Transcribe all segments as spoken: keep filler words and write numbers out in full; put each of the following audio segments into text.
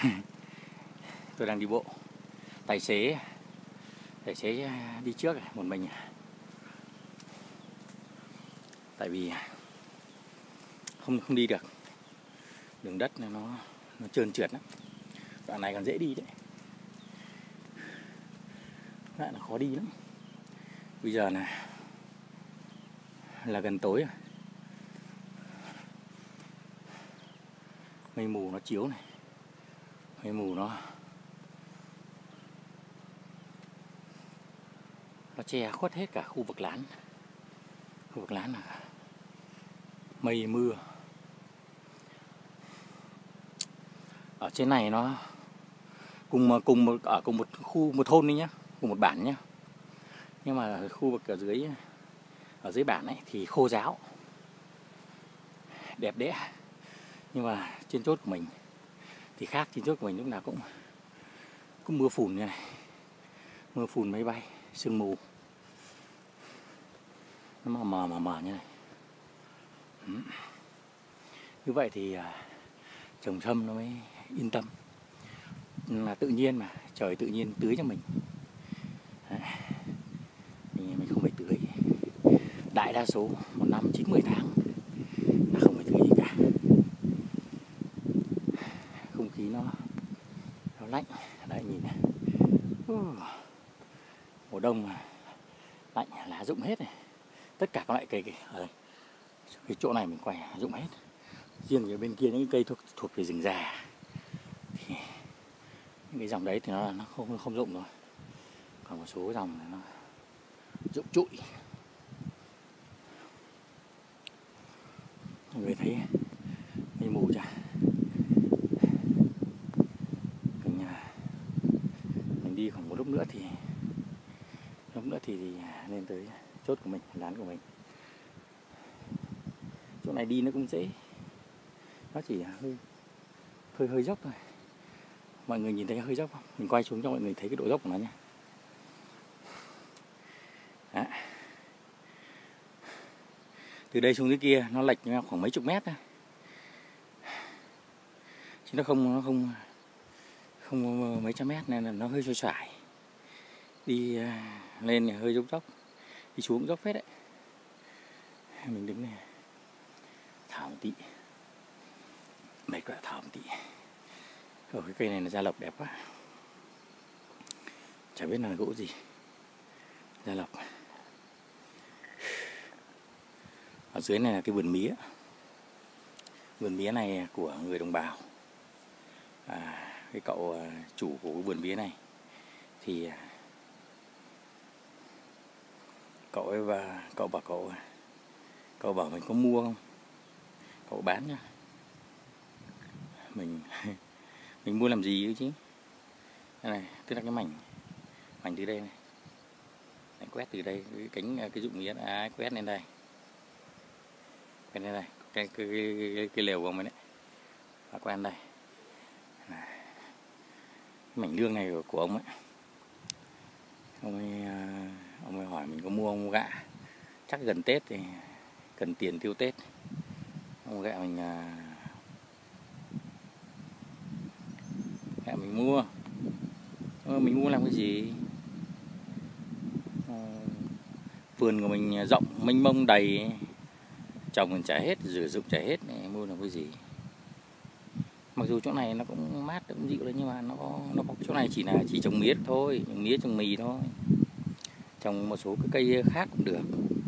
Tôi đang đi bộ. Tài xế Tài xế đi trước một mình. Tại vì không không đi được. Đường đất nó nó trơn trượt lắm. Đoạn này còn dễ đi đấy. Đoạn là khó đi lắm. Bây giờ là là gần tối rồi. Mây mù nó chiếu này. Mây mù nó Nó che khuất hết cả khu vực lán. Khu vực lán là mây mưa. Ở trên này nó cùng cùng một ở cùng một khu, một thôn đi nhá, cùng một bản nhá. Nhưng mà ở khu vực ở dưới ở dưới bản ấy thì khô ráo, đẹp đẽ. Nhưng mà trên chốt của mình thì khác, trên chốt của mình lúc nào cũng cũng mưa phùn như này. Mưa phùn máy bay, sương mù. Nó mờ mờ mờ mờ như này. Ừ. Như vậy thì trồng sâm nó mới yên tâm. Là tự nhiên mà, trời tự nhiên tưới cho mình. Đấy. Mình, mình không phải tưới. Đại đa số một năm chín mười tháng là không phải tưới gì cả. Không khí nó nó lạnh. Đấy, nhìn này. Uh. Mùa đông mà lạnh, lá rụng hết này. Tất cả các loại cây, cây ở đây. Cái chỗ này mình quay rụng hết. Riêng ở bên kia những cây thuộc, thuộc về rừng già thì những cái dòng đấy thì nó nó không không rụng rồi. Còn một số dòng nó rụng trụi. Mọi người thấy mây mù chưa? Mình, mình đi khoảng một lúc nữa thì lúc nữa thì, thì lên tới chốt của mình, lán của mình. Chỗ này đi nó cũng dễ. Nó chỉ hơi hơi hơi dốc thôi. Mọi người nhìn thấy hơi dốc không? Mình quay xuống cho mọi người thấy cái độ dốc của nó nha. Đó. Từ đây xuống dưới kia nó lệch khoảng mấy chục mét thôi. Chứ nó không nó không không mấy trăm mét nên là nó hơi xoay xoải. Đi lên thì hơi dốc dốc, đi xuống dốc phết đấy. Mình đứng này thở một tí, mệt quá, thở một tí. Ở cái cây này là gia lộc đẹp quá. Chả biết là gỗ gì. Gia lộc. Ở dưới này là cái vườn mía. Vườn mía này của người đồng bào. À, cái cậu chủ của cái vườn mía này thì cậu ấy và cậu bảo cậu cậu bảo mình có mua không, cậu bán nhá. Mình mình mua làm gì chứ? Đây này, tức là cái mảnh mảnh từ đây này, này quét từ đây cái cánh cái dụng mía à, quét lên đây, quét lên đây cái cái cái, cái, cái lều của mình đấy, và quét đây. Này. Cái mảnh lương này của, của ông ấy, ông ấy ông ấy hỏi mình có mua không gạ, chắc gần Tết thì cần tiền tiêu Tết. Ông gạ mình gạ mình mua. Ờ, mình mua làm cái gì? Ờ, vườn của mình rộng mênh mông đầy, trồng còn chả hết, sử dụng chả hết, này, mua làm cái gì? Mặc dù chỗ này nó cũng mát, cũng dịu đấy, nhưng mà nó có, nó có chỗ này chỉ là chỉ trồng mía thôi, trồng mía trồng mì thôi, trồng một số cái cây khác cũng được,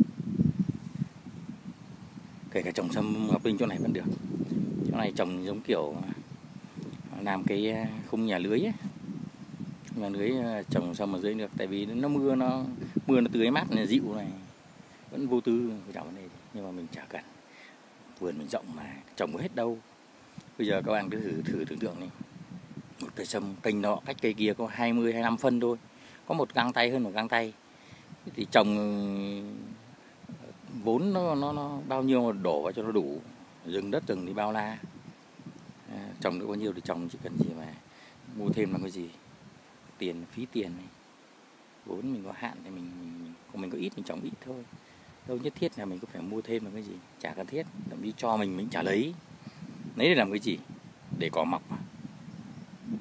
kể cả trồng sâm ngọc linh chỗ này vẫn được. Chỗ này trồng giống kiểu làm cái khung nhà lưới ấy. Nhà lưới trồng sâm ở dưới được, tại vì nó mưa nó mưa nó tưới mát này, dịu này, vẫn vô tư chẳng vấn đề, nhưng mà mình chả cần. Vườn mình rộng mà trồng có hết đâu. Bây giờ các bạn cứ thử thử tưởng tượng đi, một cây sâm cành nọ cách cây kia có hai mươi hai mươi lăm phân thôi, có một găng tay hơn một găng tay, thì trồng vốn nó nó, nó bao nhiêu mà đổ vào cho nó đủ. Rừng đất rừng thì bao la, à, trồng được bao nhiêu thì trồng, chỉ cần gì mà mua thêm làm cái gì, tiền phí tiền này, vốn mình có hạn thì mình mình, mình có ít mình trồng ít thôi, đâu nhất thiết là mình có phải mua thêm làm cái gì, chả cần thiết. Thậm chí cho mình mình chả lấy lấy để làm cái gì, để cỏ mọc.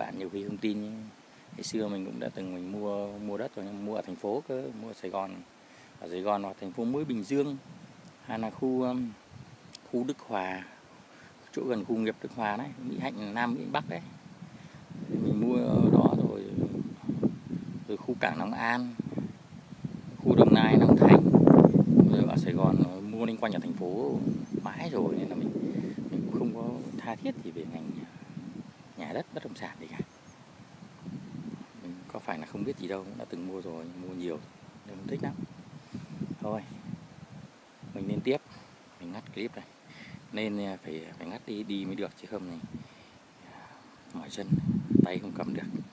bạn nhiều khi không tin nhưng ngày xưa mình cũng đã từng mình mua mua đất rồi, nhưng mua ở thành phố cơ, mua ở Sài Gòn, ở Sài Gòn hoặc thành phố mới Bình Dương, hay là khu um, khu Đức Hòa, chỗ gần khu nghiệp Đức Hòa đấy, Mỹ Hạnh Nam Mỹ Bắc đấy, mình mua ở đó rồi, rồi khu cảng Long An, khu Đồng Nai, Long Thành, rồi ở Sài Gòn mua liên quanh ở thành phố mãi rồi, nên là mình mình cũng không có tha thiết gì về ngành nhà đất bất động sản gì cả. Mình có phải là không biết gì đâu, đã từng mua rồi, mua nhiều nên không thích lắm. Thôi mình nên tiếp, mình ngắt clip này, nên phải phải ngắt đi đi mới được, chứ không này mỏi chân, tay không cầm được.